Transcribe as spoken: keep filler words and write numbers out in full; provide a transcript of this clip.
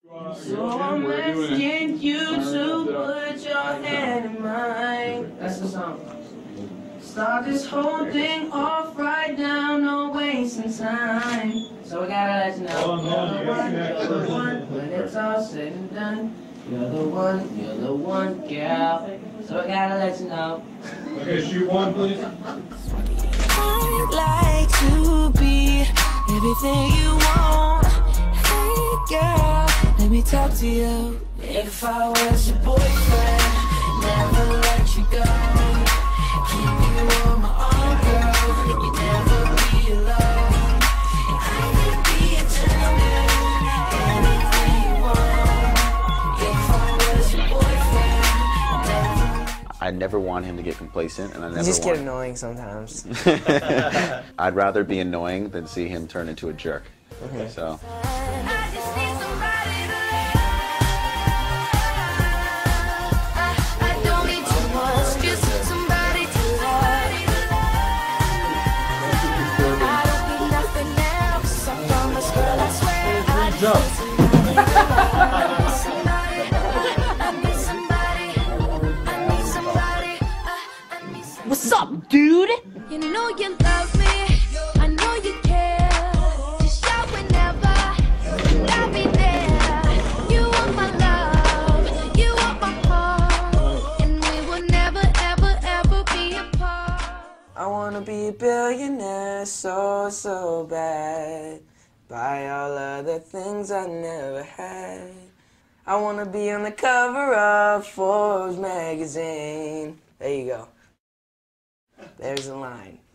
So I'm asking you to put your hand in mine. That's the song. Start this whole thing off right now, no wasting time. So we gotta let you know, you're the one, you're the one, when it's all said and done. You're the one, you're the one, girl. So we gotta let you know. Okay, shoot one, please. I'd like to be everything you want. Hey girl, let me talk to you. If I was your boyfriend, never let you go. Keep you on my arm, girl. You never be alone. I could be a gentleman, anything you want. If I was your boyfriend, never. I never want him to get complacent, and I never You just want... get annoying sometimes. I'd rather be annoying than see him turn into a jerk. Okay. So. I just need somebody to love. I, I don't need too much, just somebody to love. I don't need nothing else. I promise, girl, I swear. I just need somebody. I need somebody. I need somebody. I need somebody. What's up, dude? You know you love me. I know you care. Just shout whenever. I'll be there. You want my love. You want my heart. And we will never, ever, ever be apart. I wanna be a billionaire so, so bad. Buy all of the things I never had. I wanna be on the cover of Forbes magazine. There you go. There's a line.